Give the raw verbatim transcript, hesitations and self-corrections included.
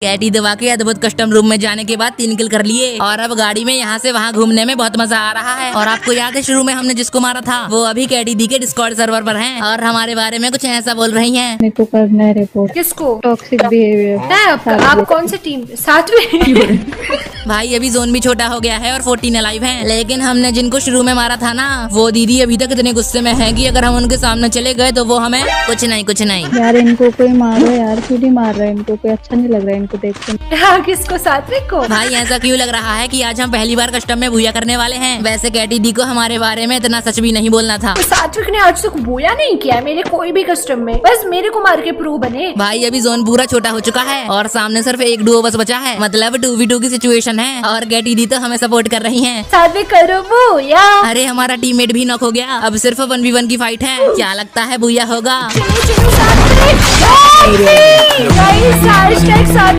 Katie दबा के अद्भुत कस्टम रूम में जाने के बाद तीन किल कर लिए और अब गाड़ी में यहाँ से वहाँ घूमने में बहुत मजा आ रहा है। और आपको याद है शुरू में हमने जिसको मारा था वो अभी कैटी दी के डिस्कॉर्ड सर्वर पर हैं और हमारे बारे में कुछ ऐसा बोल रही हैं। मेरे को करना है रिपोर्ट। किसको? Toxic behaviour. आप, आप कौन से टीम? सातवें। भाई अभी जोन भी छोटा हो गया है और फोर्टीन अलाइव हैं, लेकिन हमने जिनको शुरू में मारा था ना वो दीदी अभी तक इतने गुस्से में है कि अगर हम उनके सामने चले गए तो वो हमें कुछ नहीं कुछ नहीं। यार इनको कोई मारो यार, क्यों नहीं मार रहा है? इनको कोई अच्छा नहीं लग रहा है इनको देख के। हाँ, किसको? सात्विक को? भाई ऐसा क्यों लग रहा है कि आज हम पहली बार कस्टम में भूया करने वाले हैं। वैसे कैटी दी को हमारे बारे में इतना सच भी नहीं बोलना था। तो सात्विक ने आज तक भूया नहीं किया मेरे कोई भी कस्टम में, बस मेरे को मार के प्रो बने। भाई अभी जोन पूरा छोटा हो चुका है और सामने सिर्फ एक डुओ बस बचा है, मतलब टू वी टू की सिचुएशन है और कैटी दी तो हमें सपोर्ट कर रही हैं। सात्विक करो भूया। अरे हमारा टीममेट भी नॉक हो गया, अब सिर्फ वन वी वन की फाइट है। क्या लगता है भूया होगा? चलो चलो सात्विक।